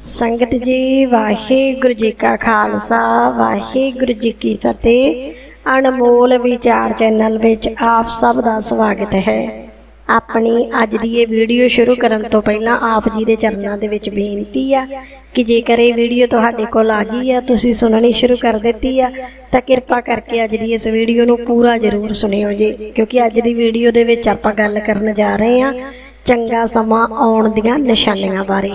संगत जी वाहिगुरू जी का खालसा वाहिगुरू जी की फतेह। अनमोल विचार चैनल विच आप सब का स्वागत है। अपनी अज की ये वीडियो शुरू करने तो पहला आप जी के चरणों के विच बेनती आ कि जेकर ये वीडियो तुहाडे कोल आ गई है, तुसीं सुननी शुरू कर दी है, तो किरपा करके अज की इस वीडियो नूं पूरा जरूर सुनियो जी, क्योंकि अज की वीडियो दे विच आपां गल करन जा रहे हैं चंगा समा आउण दीआं निशानियां बारे।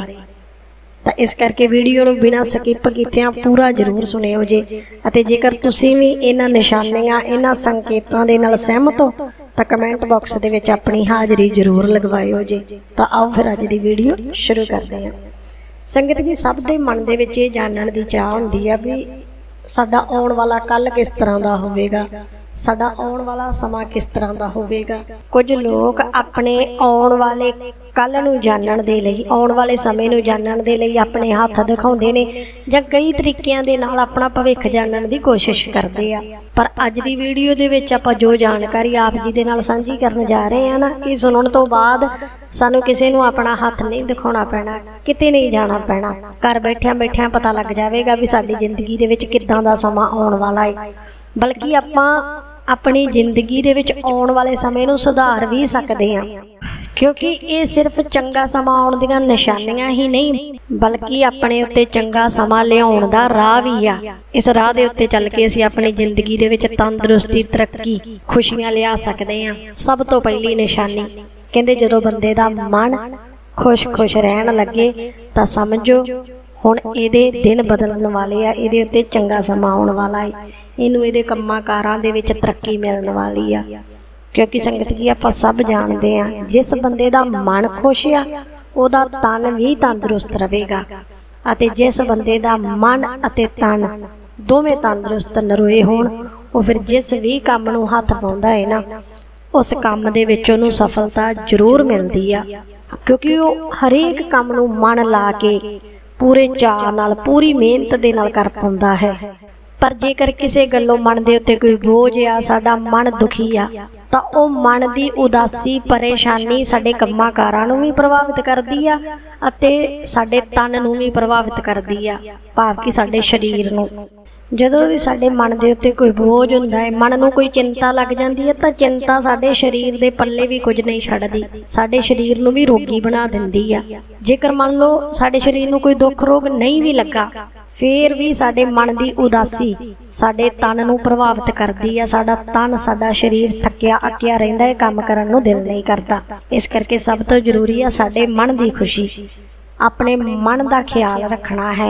तो इस करके वीडियो नूं बिना स्किप कीतिआं पूरा जरूर सुनियो जी। अते जेकर तुसीं भी इन्हां निशानियां इन्हां संकेतां दे नाल सहमत हो तो कमेंट बॉक्स दे विच अपनी हाज़री जरूर लगवाइओ जी। तो आओ फिर अज की वीडियो शुरू करते हैं। संगत जी, सब दे मन दे विच इह जानण दी चाह हुंदी है भी साडा आउण वाला कल किस तरह दा होवेगा, साडा आउण वाला समा किस तरह दा होवेगा। कुछ लोग अपने आउण वाले कल नूं जानण दे लई, आउण वाले समय नूं जानण दे लई अपने हत्थ दिखाउंदे ने जां कई तरीकिਆਂ दे नाल अपना भविख जानण दी कोशिश करदे आ। पर अज दी वीडियो दे विच आपां जो जानकारी आप जी दे नाल साझी करन जा रहे हैं ना, ये सुनण तो बाद सानूं किसे नूं अपना हत्थ नहीं दिखाउणा पैणा, किते नहीं जाना पैणा। घर बैठिआं बैठिआं पता लग जावेगा भी साडी जिंदगी दे विच किद्दां दा समा आउण वाला है। बल्कि आपां अपनी जिंदगी दे विच आउण वाले समय नूं सुधार भी सकदे हां, क्योंकि ये सिर्फ चंगा समा आउण दीआं निशानियां ही नहीं बल्कि अपने उत्ते चंगा समा लिआउण दा राह भी आ। इस राह दे उत्ते चल के असीं अपनी जिंदगी दे विच तंदुरुस्ती, तरक्की, खुशियां लिया सकदे हां। सब तो पहली निशानी कहंदे जदों बंदे दा मन खुश खुश रहण लगे तां समझो हुण इहदे दिन बदलण वाले आ, इहदे उत्ते चंगा समा आउण वाला है, इहनूं इहदे कंमां कारां दे विच तरक्की मिलण वाली आ। क्योंकि संगत जी आपां सब जानते हैं जिस बंदे दा मन खुश आ उहदा तन भी तंदुरुस्त रहेगा, अते जिस बंदे दा मन अते तन दोवें तंदुरुस्त नरोए होण वो फिर जिस भी काम नूं हत्थ पाउंदा है ना उस काम दे विच उहनूं सफलता जरूर मिलदी आ। क्योंकि वो हरेक काम नूं मन ला के पूरे चाअ नाल पूरी मेहनत दे नाल कर पाउंदा है। पर जेकर किसी गल्लों मन दे उत्ते कोई बोझ आ, साडा मन दुखी आ, तो वह मन की उदासी परेशानी साडे कम्मां कारां नूं भी प्रभावित करदी आ अते साडे तन नूं भी प्रभावित करदी आ, भाव कि साडे शरीर नूं। जदों भी साडे मन दे उत्ते कोई बोझ हुंदा है, मन नूं कोई चिंता लग जांदी है, तां चिंता साडे शरीर दे पल्ले भी कुछ नहीं छड्डदी, साडे शरीर नूं भी रोगी बना दिंदी आ। जेकर मान लो साडे शरीर नूं कोई दुख रोग नहीं भी लगा फिर भी साडे मन की उदासी साडे तन नूं प्रभावित करदी है। साडा तन साडा शरीर थकिया अकिया रहिंदा है, काम करन नूं दिल नहीं करता। इस करके सब तो जरूरी है साडे मन की खुशी, अपने मन का ख्याल रखना है।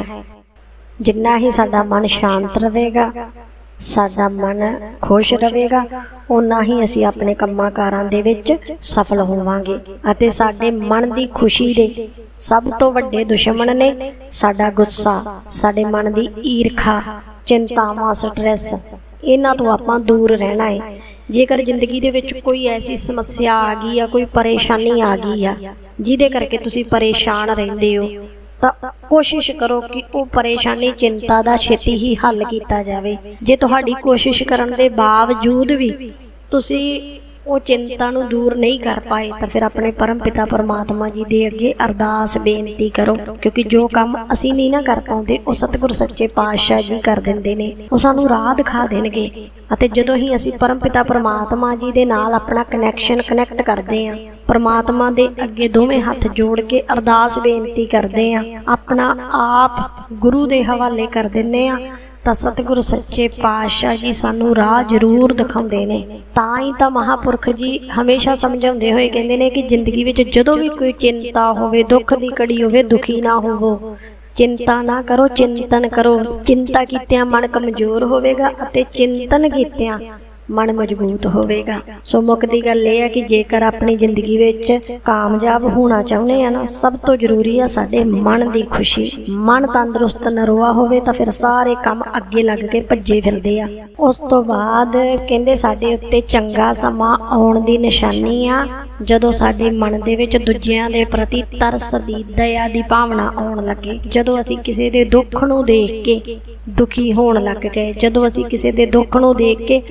जिन्ना ही साडा मन शांत रहेगा, साडा मन खुश रहेगा, उन्ना ही असीं अपने कम्मां कारां दे विच सफल होवांगे। अते साडे मन की खुशी दे सब तो वड्डे दुश्मन ने साडा गुस्सा, साडे मन की ईरखा, चिंतावां, स्ट्रैस, इन्हां तों आपां दूर रहना है। जेकर जिंदगी दे विच कोई ऐसी समस्या आ गई या कोई परेशानी आ गई आ जिहदे करके तुसीं परेशान रहिंदे हो, तो कोशिश करो कि वो परेशानी चिंता दा छेती ही हल किया जाए। जे तुहाडी कोशिश करन दे बावजूद भी तुसी वो चिंता नूं दूर नहीं कर पाए तो फिर अपने परम पिता परमात्मा जी दे अगे अरदास बेनती करो, क्योंकि जो काम असीं नहीं ना कर पाउंदे वो सतगुर सच्चे पातशाह जी कर दिंदे ने, वो सानूं राह दिखा देणगे। अते जदों ही असीं परम पिता परमात्मा जी दे नाल अपना कनैक्शन कनैक्ट करदे हां, परमात्मा दे अगे दोवें हत्थ जोड़ के अरदास बेनती करदे हां, अपना आप गुरु दे हवाले कर दिंदे हां, तो सतगुरु सच्चे पातशाह जी सानू राह जरूर दिखाउंदे ने। तां ही तां महापुरख जी हमेशा समझाउंदे होए कहंदे ने कि जिंदगी विच जदों भी कोई चिंता होवे, दुख दी घड़ी होवे, दुखी ना होवो, चिंता ना करो, चिंतन करो। चिंता कीतिआं मन कमजोर होवेगा अते चिंतन कीतिआं मन मजबूत होवेगा। सो मुक्ति गल यह है कि जेकर अपनी जिंदगी विच कामयाब होना चाहुंदे आ ना, सब तो जरूरी है साडे मन की खुशी। मन तंदुरुस्त नरोआ होवे तां फिर सारे काम अगे लग के भज्जे फिरदे आ। उस तो बाद कहंदे साडे उत्ते चंगा समा आउण दी निशानी आ जदों साडे मन दे विच दूजिआं दे प्रति तरस दी, दया दी भावना आउण लगे। जदों असीं किसी दे दुख नूं देख के दुखी होण लग गए, जदों असीं किसी दे दुख नूं देख के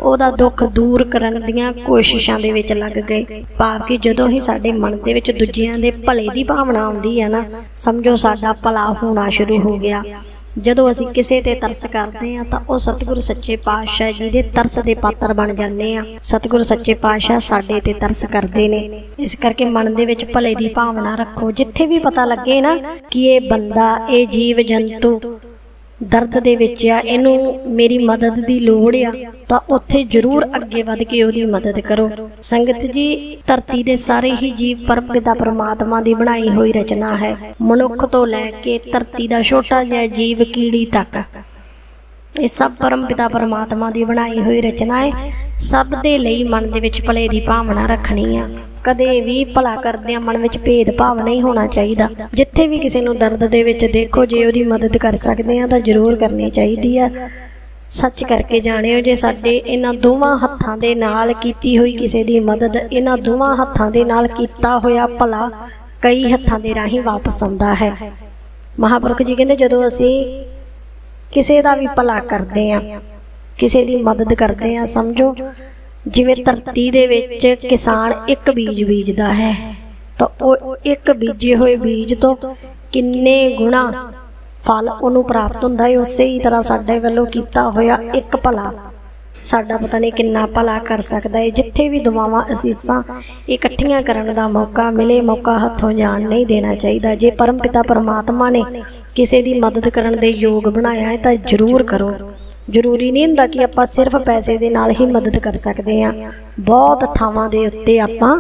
ਉਹਦਾ ਦੁੱਖ ਦੂਰ ਕਰਨ ਦੀਆਂ ਕੋਸ਼ਿਸ਼ਾਂ ਦੇ ਵਿੱਚ ਲੱਗ ਗਏ। ਭਾਵ ਕਿ ਜਦੋਂ ਹੀ ਸਾਡੇ ਮਨ ਦੇ ਵਿੱਚ ਦੂਜਿਆਂ ਦੇ ਭਲੇ ਦੀ ਭਾਵਨਾ ਆਉਂਦੀ ਹੈ ਨਾ, ਸਮਝੋ ਸਾਡਾ ਭਲਾ ਹੋਣਾ ਸ਼ੁਰੂ ਹੋ ਗਿਆ। ਜਦੋਂ ਅਸੀਂ ਕਿਸੇ ਤੇ ਤਰਸ ਕਰਦੇ ਹਾਂ ਤਾਂ ਉਹ ਸਤਿਗੁਰੂ ਸੱਚੇ ਪਾਤਸ਼ਾਹ ਜੀ ਦੇ ਤਰਸ ਦੇ ਪਾਤਰ ਬਣ ਜਾਂਦੇ ਆ। ਸਤਿਗੁਰੂ ਸੱਚੇ ਪਾਤਸ਼ਾਹ ਸਾਡੇ ਤੇ ਤਰਸ ਕਰਦੇ ਨੇ। ਇਸ ਕਰਕੇ ਮਨ ਦੇ ਵਿੱਚ ਭਲੇ ਦੀ ਭਾਵਨਾ ਰੱਖੋ। ਜਿੱਥੇ ਵੀ ਪਤਾ ਲੱਗੇ ਨਾ ਕਿ ਇਹ ਬੰਦਾ, ਇਹ ਜੀਵ ਜੰਤੂ ਦਰਦ ਦੇ ਵਿੱਚ ਆ, ਇਹਨੂੰ ਮੇਰੀ ਮਦਦ ਦੀ ਲੋੜ ਆ, ਤਾਂ ਉੱਥੇ ਜ਼ਰੂਰ ਅੱਗੇ ਵੱਧ ਕੇ ਉਹਦੀ ਮਦਦ ਕਰੋ। ਸੰਗਤ ਜੀ, ਧਰਤੀ ਦੇ ਸਾਰੇ ਹੀ ਜੀਵ ਪਰਮਪਿਤਾ ਪਰਮਾਤਮਾ ਦੀ ਬਣਾਈ ਹੋਈ ਰਚਨਾ ਹੈ। ਮਨੁੱਖ ਤੋਂ ਲੈ ਕੇ ਧਰਤੀ ਦਾ ਛੋਟਾ ਜਿਹਾ ਜੀਵ ਕੀੜੀ ਤੱਕ, ਇਹ ਸਭ ਪਰਮਪਿਤਾ ਪਰਮਾਤਮਾ ਦੀ ਬਣਾਈ ਹੋਈ ਰਚਨਾ ਹੈ। ਸਭ ਦੇ ਲਈ ਮਨ ਦੇ ਵਿੱਚ ਭਲੇ ਦੀ ਭਾਵਨਾ ਰੱਖਣੀ ਆ। ਕਦੇ ਵੀ ਭਲਾ ਕਰਦਿਆਂ ਮਨ ਵਿੱਚ ਭੇਦਭਾਵ ਨਹੀਂ ਹੋਣਾ ਚਾਹੀਦਾ। ਜਿੱਥੇ ਵੀ ਕਿਸੇ ਨੂੰ ਦਰਦ ਦੇ ਵਿੱਚ ਦੇਖੋ, ਜੇ ਉਹਦੀ ਮਦਦ ਕਰ ਸਕਦੇ ਆ ਤਾਂ ਜ਼ਰੂਰ ਕਰਨੀ ਚਾਹੀਦੀ ਆ। ਸੱਚ ਕਰਕੇ ਜਾਣਿਓ, ਜੇ ਸਾਡੇ ਇਹਨਾਂ ਦੋਵਾਂ ਹੱਥਾਂ ਦੇ ਨਾਲ ਕੀਤੀ ਹੋਈ ਕਿਸੇ ਦੀ ਮਦਦ, ਇਹਨਾਂ ਦੋਵਾਂ ਹੱਥਾਂ ਦੇ ਨਾਲ ਕੀਤਾ ਹੋਇਆ ਭਲਾ ਕਈ ਹੱਥਾਂ ਦੇ ਰਾਹੀਂ ਵਾਪਸ ਆਉਂਦਾ ਹੈ। ਮਹਾਂਪੁਰਖ ਜੀ ਕਹਿੰਦੇ, ਜਦੋਂ ਅਸੀਂ ਕਿਸੇ ਦਾ ਵੀ ਭਲਾ ਕਰਦੇ ਆ, ਕਿਸੇ ਦੀ ਮਦਦ ਕਰਦੇ ਆ, ਸਮਝੋ ਜਿਵੇਂ ਧਰਤੀ ਦੇ ਵਿੱਚ ਕਿਸਾਨ ਇੱਕ ਬੀਜ ਬੀਜਦਾ ਹੈ ਤਾਂ ਉਹ ਇੱਕ ਬੀਜੇ ਹੋਏ ਬੀਜ ਤੋਂ ਕਿੰਨੇ ਗੁਣਾ ਫਲ ਉਹਨੂੰ ਪ੍ਰਾਪਤ ਹੁੰਦਾ ਹੈ। ਉਸੇ ਹੀ ਤਰ੍ਹਾਂ ਸਾਡੇ ਵੱਲੋਂ ਕੀਤਾ ਹੋਇਆ ਇੱਕ ਭਲਾ ਸਾਡਾ ਪਤਾ ਨਹੀਂ ਕਿੰਨਾ ਭਲਾ ਕਰ ਸਕਦਾ ਹੈ। ਜਿੱਥੇ ਵੀ ਦੁਆਵਾਂ ਅਸੀਸਾਂ ਇਕੱਠੀਆਂ ਕਰਨ ਦਾ ਮੌਕਾ ਮਿਲੇ, ਮੌਕਾ ਹੱਥੋਂ ਜਾਣ ਨਹੀਂ ਦੇਣਾ ਚਾਹੀਦਾ। ਜੇ ਪਰਮਪਿਤਾ ਪਰਮਾਤਮਾ ਨੇ ਕਿਸੇ ਦੀ ਮਦਦ ਕਰਨ ਦੇ ਯੋਗ ਬਣਾਇਆ ਹੈ ਤਾਂ ਜ਼ਰੂਰ ਕਰੋ। ਜ਼ਰੂਰੀ ਨਹੀਂ ਹੁੰਦਾ ਕਿ ਆਪਾਂ ਸਿਰਫ ਪੈਸੇ ਦੇ ਨਾਲ ਹੀ ਮਦਦ ਕਰ ਸਕਦੇ ਹਾਂ। ਬਹੁਤ ਥਾਵਾਂ ਦੇ ਉੱਤੇ ਆਪਾਂ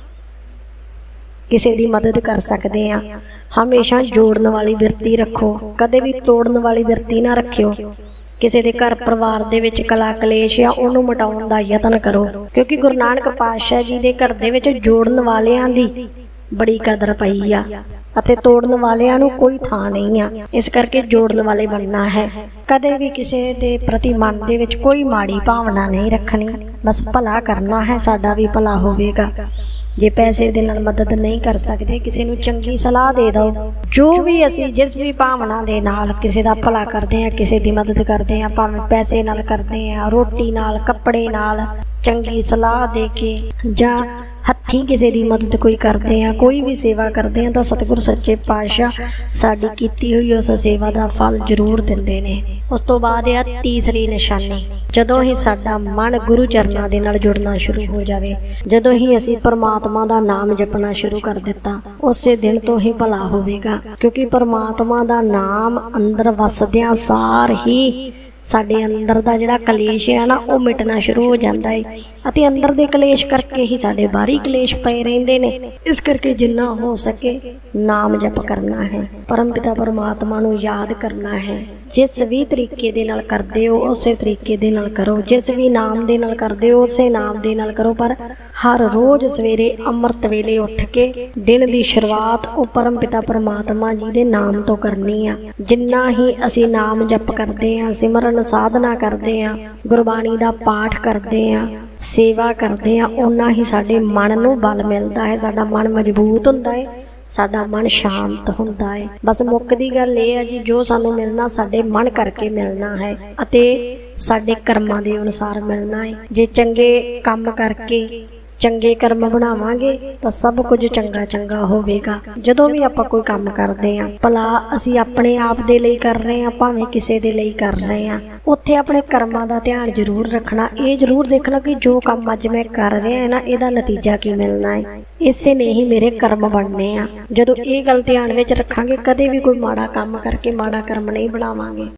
ਕਿਸੇ ਦੀ ਮਦਦ ਕਰ ਸਕਦੇ ਹਾਂ। ਹਮੇਸ਼ਾ ਜੋੜਨ ਵਾਲੀ ਬਿਰਤੀ ਰੱਖੋ, ਕਦੇ ਵੀ ਤੋੜਨ ਵਾਲੀ ਬਿਰਤੀ ਨਾ ਰੱਖਿਓ। ਕਿਸੇ ਦੇ ਘਰ ਪਰਿਵਾਰ ਦੇ ਵਿੱਚ ਕਲਾ ਕਲੇਸ਼ ਆ, ਉਹਨੂੰ ਮਿਟਾਉਣ ਦਾ ਯਤਨ ਕਰੋ, ਕਿਉਂਕਿ ਗੁਰੂ ਨਾਨਕ ਪਾਤਸ਼ਾਹ ਜੀ ਦੇ ਘਰ ਦੇ ਵਿੱਚ ਜੋੜਨ ਵਾਲਿਆਂ ਦੀ ਬੜੀ ਕਦਰ ਪਈ ਆ ਅਤੇ ਤੋੜਨ ਵਾਲਿਆਂ ਨੂੰ ਕੋਈ ਥਾਂ ਨਹੀਂ ਆ। ਇਸ ਕਰਕੇ ਜੋੜਨ ਵਾਲੇ ਬਣਨਾ ਹੈ। ਕਦੇ ਵੀ ਕਿਸੇ ਦੇ ਪ੍ਰਤੀ ਮਨ ਦੇ ਵਿੱਚ ਕੋਈ ਮਾੜੀ ਭਾਵਨਾ ਨਹੀਂ ਰੱਖਣੀ, ਬਸ ਭਲਾ ਕਰਨਾ ਹੈ, ਸਾਡਾ ਵੀ ਭਲਾ ਹੋਵੇਗਾ। ਜੇ ਪੈਸੇ ਦੇ ਨਾਲ ਮਦਦ ਨਹੀਂ ਕਰ ਸਕਦੇ, ਕਿਸੇ ਨੂੰ ਚੰਗੀ ਸਲਾਹ ਦੇ ਦਿਓ। ਜੋ ਵੀ ਅਸੀਂ ਜਿਸ ਵੀ ਭਾਵਨਾ ਦੇ ਨਾਲ ਕਿਸੇ ਦਾ ਭਲਾ ਕਰਦੇ ਹਾਂ, ਕਿਸੇ ਦੀ ਮਦਦ ਕਰਦੇ ਹਾਂ, ਭਾਵੇਂ ਪੈਸੇ ਨਾਲ ਕਰਦੇ ਹਾਂ, ਰੋਟੀ ਨਾਲ, ਕੱਪੜੇ ਨਾਲ, ਚੰਗੀ ਸਲਾਹ ਦੇ ਕੇ ਜਾਂ ਹੱਥੀਂ ਕਿਸੇ ਦੀ ਮਦਦ ਕੋਈ ਕਰਦੇ ਆ, ਕੋਈ ਵੀ ਸੇਵਾ ਕਰਦੇ ਆ, ਤਾਂ ਸਤਿਗੁਰੂ ਸੱਚੇ ਪਾਤਸ਼ਾਹ ਸਾਡੀ ਕੀਤੀ ਹੋਈ ਉਸ ਸੇਵਾ ਦਾ ਫਲ ਜ਼ਰੂਰ ਦਿੰਦੇ ਨੇ। ਉਸ ਤੋਂ ਬਾਅਦ ਆ ਤੀਸਰੀ ਨਿਸ਼ਾਨੀ, ਜਦੋਂ ਹੀ ਸਾਡਾ ਮਨ ਗੁਰੂ ਚਰਨਾਂ ਦੇ ਨਾਲ ਜੁੜਨਾ ਸ਼ੁਰੂ ਹੋ ਜਾਵੇ, ਜਦੋਂ ਹੀ ਅਸੀਂ ਪਰਮਾਤਮਾ ਦਾ ਨਾਮ ਜਪਣਾ ਸ਼ੁਰੂ ਕਰ ਦਿੱਤਾ, ਉਸੇ ਦਿਨ ਤੋਂ ਹੀ ਭਲਾ ਹੋਵੇਗਾ। ਕਿਉਂਕਿ ਪਰਮਾਤਮਾ ਦਾ ਨਾਮ ਅੰਦਰ ਵਸਦਿਆਂ ਸਾਰ ਹੀ ਸਾਡੇ ਅੰਦਰ ਦਾ ਜਿਹੜਾ ਕਲੇਸ਼ ਹੈ ਨਾ, ਉਹ ਮਿਟਣਾ ਸ਼ੁਰੂ ਹੋ ਜਾਂਦਾ ਹੈ। ਅਤੇ ਅੰਦਰ ਦੇ ਕਲੇਸ਼ ਕਰਕੇ ਹੀ ਸਾਡੇ ਬਾਹਰੀ ਕਲੇਸ਼ ਪਏ ਰਹਿੰਦੇ ਨੇ। ਇਸ ਕਰਕੇ ਜਿੰਨਾ ਹੋ ਸਕੇ ਨਾਮ ਜਪ ਕਰਨਾ ਹੈ, ਪਰਮਪਿਤਾ ਪਰਮਾਤਮਾ ਨੂੰ ਯਾਦ ਕਰਨਾ ਹੈ। ਜਿਸ ਵੀ ਤਰੀਕੇ ਦੇ ਨਾਲ ਕਰਦੇ ਹੋ ਉਸੇ ਤਰੀਕੇ ਦੇ ਨਾਲ ਕਰੋ, ਜਿਸ ਵੀ ਨਾਮ ਦੇ ਨਾਲ ਕਰਦੇ ਹੋ ਉਸੇ ਨਾਮ ਦੇ ਨਾਲ ਕਰੋ। ਪਰ ਹਰ ਰੋਜ਼ ਸਵੇਰੇ ਅੰਮ੍ਰਿਤ ਵੇਲੇ ਉੱਠ ਕੇ ਦਿਨ ਦੀ ਸ਼ੁਰੂਆਤ ਉਹ ਪਰਮਪਿਤਾ ਪਰਮਾਤਮਾ ਜੀ ਦੇ ਨਾਮ ਤੋਂ ਕਰਨੀ ਆ। ਜਿੰਨਾ ਹੀ ਅਸੀਂ ਨਾਮ ਜਪ ਕਰਦੇ ਹਾਂ, ਸਿਮਰਨ ਸਾਧਨਾ ਕਰਦੇ ਹਾਂ, ਗੁਰਬਾਣੀ ਦਾ ਪਾਠ ਕਰਦੇ ਹਾਂ, ਸੇਵਾ ਕਰਦੇ ਹਾਂ, ਓਨਾ ਹੀ ਸਾਡੇ ਮਨ ਨੂੰ ਬਲ ਮਿਲਦਾ ਹੈ, ਸਾਡਾ ਮਨ ਮਜ਼ਬੂਤ ਹੁੰਦਾ ਹੈ, ਸਾਡਾ ਮਨ ਸ਼ਾਂਤ ਹੁੰਦਾ ਹੈ। ਬਸ ਮੁੱਕਦੀ ਗੱਲ ਇਹ ਹੈ ਜੀ, ਜੋ ਸਾਨੂੰ ਮਿਲਣਾ ਸਾਡੇ ਮਨ ਕਰਕੇ ਮਿਲਣਾ ਹੈ ਅਤੇ ਸਾਡੇ ਕਰਮਾਂ ਦੇ ਅਨੁਸਾਰ ਮਿਲਣਾ ਹੈ। ਜੇ ਚੰਗੇ ਕੰਮ ਕਰਕੇ ਚੰਗੇ ਕਰਮ ਬਣਾਵਾਂਗੇ ਤਾਂ ਸਭ ਕੁਝ ਚੰਗਾ ਚੰਗਾ ਹੋਵੇਗਾ। ਜਦੋਂ ਵੀ ਆਪਾਂ ਕੋਈ ਕੰਮ ਕਰਦੇ ਹਾਂ, ਭਲਾ ਅਸੀਂ ਆਪਣੇ ਆਪ ਦੇ ਲਈ ਕਰ ਰਹੇ ਹਾਂ, ਭਾਵੇਂ ਕਿਸੇ ਦੇ ਲਈ ਕਰ ਰਹੇ ਹਾਂ, ਉੱਥੇ ਆਪਣੇ ਕਰਮਾਂ ਦਾ ਧਿਆਨ ਜ਼ਰੂਰ ਰੱਖਣਾ। ਇਹ ਜ਼ਰੂਰ ਦੇਖਣਾ ਕਿ ਜੋ ਕੰਮ ਅੱਜ ਮੈਂ ਕਰ ਰਿਹਾ ਹਾਂ ਨਾ, ਇਹਦਾ ਨਤੀਜਾ ਕੀ ਮਿਲਣਾ ਹੈ, ਇਸੇ ਨੇ ਹੀ ਮੇਰੇ ਕਰਮ ਬਣਨੇ ਆ। ਜਦੋਂ ਇਹ ਗੱਲ ਧਿਆਨ ਵਿੱਚ ਰੱਖਾਂਗੇ, ਕਦੇ ਵੀ ਕੋਈ ਮਾੜਾ ਕੰਮ ਕਰਕੇ ਮਾੜਾ ਕਰਮ ਨਹੀਂ ਬਣਾਵਾਂਗੇ।